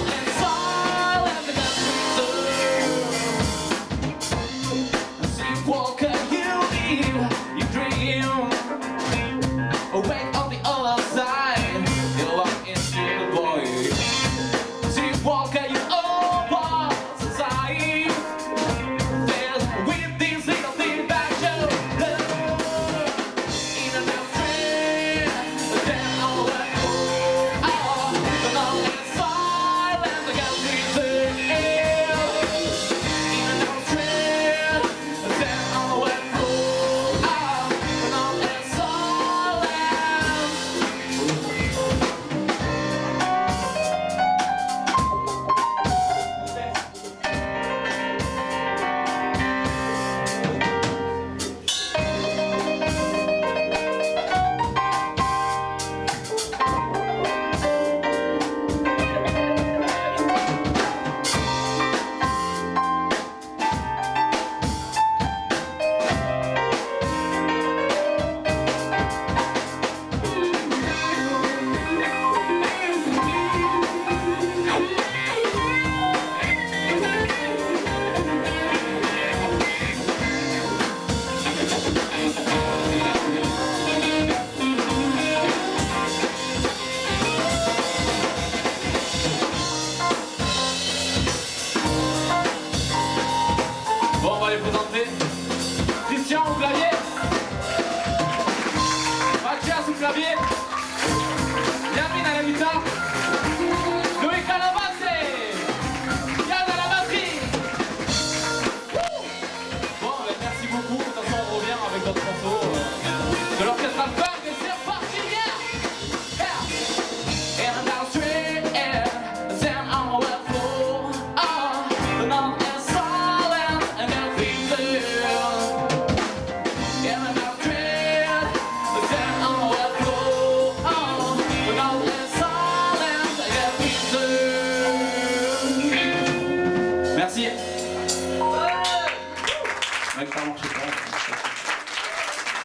Christian au clavier, Mathias au clavier, Yamine à la guitare, Loïc à la basse, Yann à la batterie. Bon, ben, merci beaucoup, de toute façon on revient avec d'autres morceaux de l'orchestre Alpha et c'est parti, yeah. And down street, and then on the floor, the night is silent and everything's there. Merci.